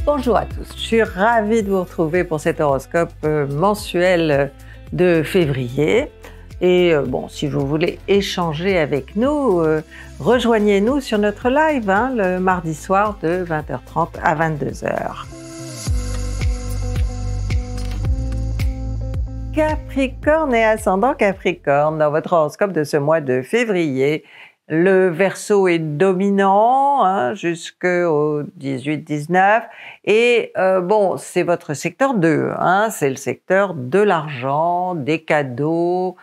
Bonjour à tous, je suis ravie de vous retrouver pour cet horoscope mensuel de février. Et bon, si vous voulez échanger avec nous, rejoignez-nous sur notre live le mardi soir de 20h30 à 22h. Capricorne et ascendant Capricorne, dans votre horoscope de ce mois de février, le Verseau est dominant jusqu'au 18-19 et bon, c'est votre secteur 2, c'est le secteur de l'argent, des cadeaux,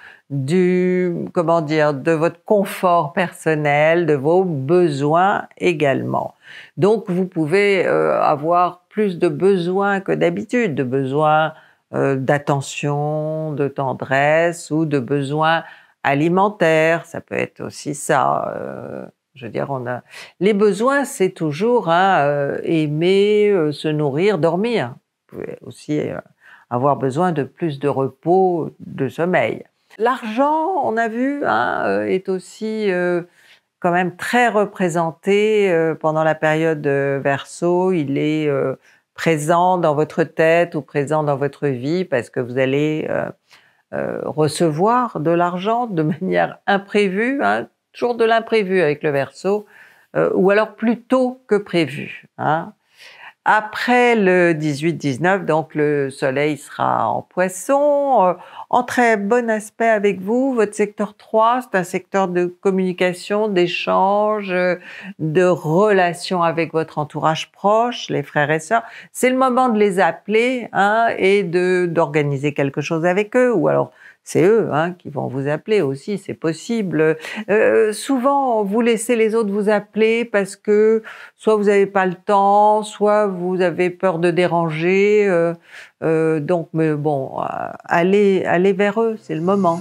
de votre confort personnel, de vos besoins également. Donc vous pouvez avoir plus de besoins que d'habitude, de besoins d'attention, de tendresse ou de besoins alimentaires, ça peut être aussi ça. Je veux dire, les besoins, c'est toujours aimer, se nourrir, dormir. Vous pouvez aussi avoir besoin de plus de repos, de sommeil. L'argent, on a vu, est aussi quand même très représenté pendant la période Verseau. Il est présent dans votre tête ou présent dans votre vie parce que vous allez recevoir de l'argent de manière imprévue, toujours de l'imprévu avec le Verseau, ou alors plus tôt que prévu. Après le 18-19, donc le soleil sera en Poisson, en très bon aspect avec vous. Votre secteur 3, c'est un secteur de communication, d'échange, de relations avec votre entourage proche, les frères et sœurs. C'est le moment de les appeler et d'organiser quelque chose avec eux, ou alors c'est eux qui vont vous appeler aussi, c'est possible. Souvent, vous laissez les autres vous appeler parce que soit vous n'avez pas le temps, soit vous avez peur de déranger. Donc, mais bon, allez vers eux, c'est le moment.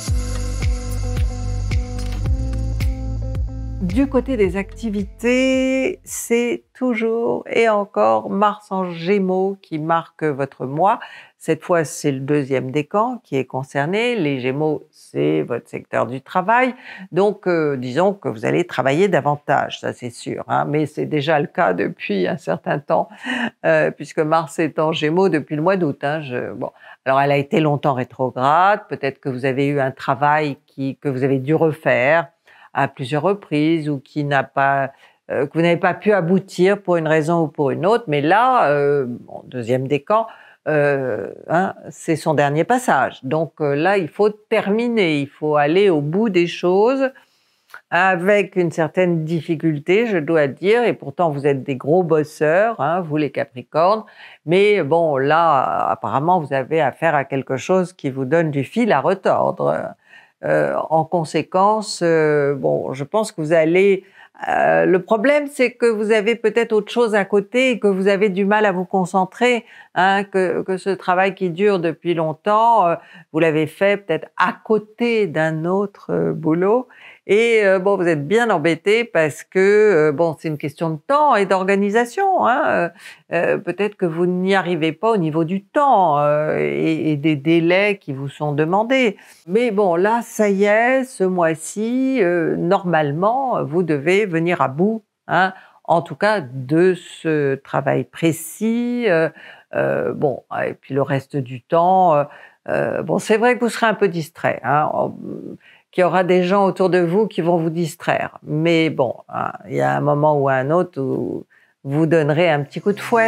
Du côté des activités, c'est toujours et encore Mars en Gémeaux qui marque votre mois. Cette fois, c'est le deuxième décan qui est concerné. Les Gémeaux, c'est votre secteur du travail. Donc, disons que vous allez travailler davantage, ça c'est sûr. Mais c'est déjà le cas depuis un certain temps, puisque Mars est en Gémeaux depuis le mois d'août. Bon. Alors, elle a été longtemps rétrograde. Peut-être que vous avez eu un travail que vous avez dû refaire à plusieurs reprises ou que vous n'avez pas pu aboutir pour une raison ou pour une autre. Mais là, deuxième décan, c'est son dernier passage. Donc là, il faut terminer, il faut aller au bout des choses avec une certaine difficulté, je dois dire, et pourtant vous êtes des gros bosseurs, vous les Capricornes, mais bon, là, apparemment, vous avez affaire à quelque chose qui vous donne du fil à retordre. En conséquence, bon, je pense que vous allez... le problème, c'est que vous avez peut-être autre chose à côté et que vous avez du mal à vous concentrer, que ce travail qui dure depuis longtemps, vous l'avez fait peut-être à côté d'un autre boulot. Et bon, vous êtes bien embêté parce que bon, c'est une question de temps et d'organisation. Peut-être que vous n'y arrivez pas au niveau du temps et des délais qui vous sont demandés. Mais bon, là, ça y est, ce mois-ci, normalement, vous devez venir à bout, en tout cas de ce travail précis. Bon, et puis le reste du temps, bon, c'est vrai que vous serez un peu distrait, qu'il y aura des gens autour de vous qui vont vous distraire. Mais bon, il y a un moment ou un autre où vous donnerez un petit coup de fouet.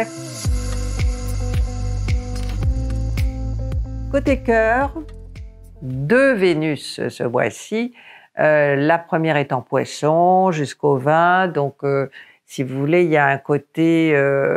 Côté cœur, 2 Vénus ce mois-ci. La première est en Poisson jusqu'au 20. Donc, si vous voulez, il y a un côté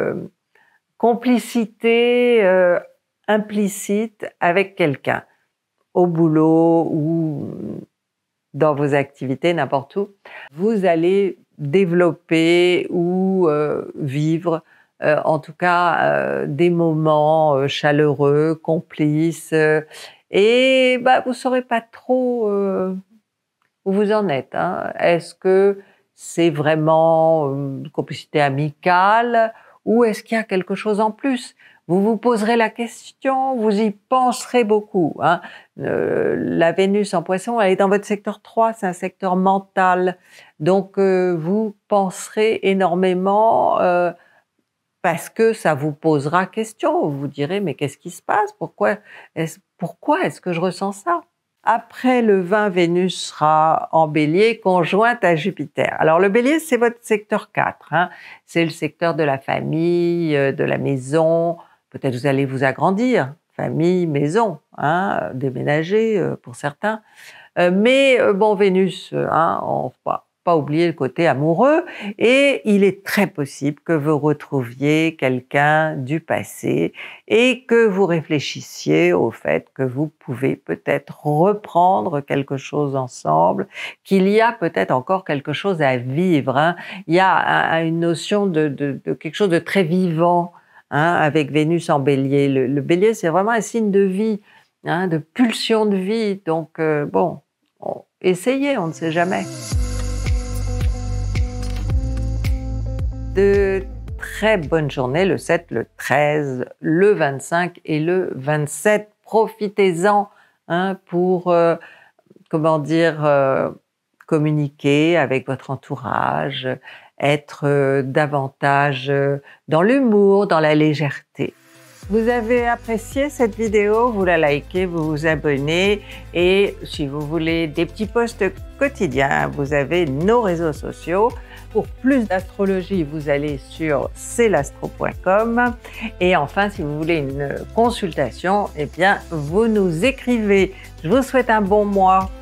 complicité implicite avec quelqu'un, au boulot ou dans vos activités, n'importe où. Vous allez développer ou vivre, en tout cas, des moments chaleureux, complices, et vous ne saurez pas trop où vous en êtes. Est-ce que c'est vraiment une complicité amicale ou est-ce qu'il y a quelque chose en plus? Vous vous poserez la question, vous y penserez beaucoup. La Vénus en Poisson, elle est dans votre secteur 3, c'est un secteur mental. Donc, vous penserez énormément parce que ça vous posera question. Vous vous direz: «Mais qu'est-ce qui se passe? Pourquoi est-ce que je ressens ça?» Après le 20, Vénus sera en Bélier, conjointe à Jupiter. Alors le Bélier, c'est votre secteur 4, hein. C'est le secteur de la famille, de la maison. Peut-être vous allez vous agrandir, famille, maison, hein, déménager pour certains. Mais bon, Vénus, hein, on va pas oublier le côté amoureux, et il est très possible que vous retrouviez quelqu'un du passé et que vous réfléchissiez au fait que vous pouvez peut-être reprendre quelque chose ensemble, qu'il y a peut-être encore quelque chose à vivre, hein. Il y a une notion de quelque chose de très vivant, hein, avec Vénus en Bélier. Le Bélier, c'est vraiment un signe de vie, hein, de pulsion de vie. Donc bon, essayez, on ne sait jamais. De très bonnes journées le 7, le 13, le 25 et le 27. Profitez-en, hein, pour communiquer avec votre entourage, être davantage dans l'humour, dans la légèreté. Vous avez apprécié cette vidéo, vous la likez, vous vous abonnez, et si vous voulez des petits posts quotidiens, vous avez nos réseaux sociaux. Pour plus d'astrologie, vous allez sur celastro.com, et enfin, si vous voulez une consultation, eh bien, vous nous écrivez. Je vous souhaite un bon mois.